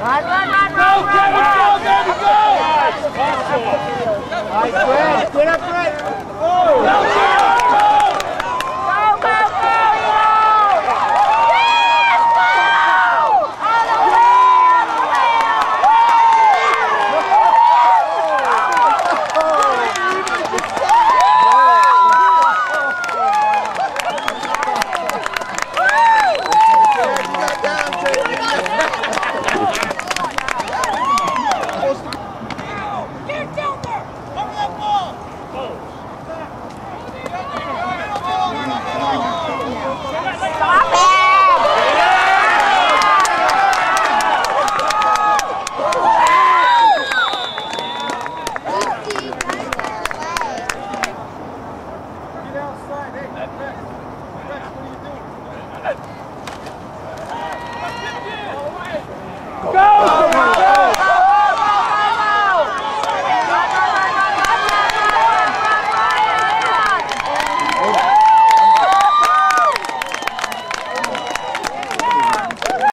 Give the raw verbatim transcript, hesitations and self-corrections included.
Run, run, run, Go, Kevin, go, baby, go! Nice, Fred. Get up, Fred. Go, go, go! Go, go, go, Edo! Yes, go! All the way, all the way, Get outside. Hey, Rex. Rex, what are you doing?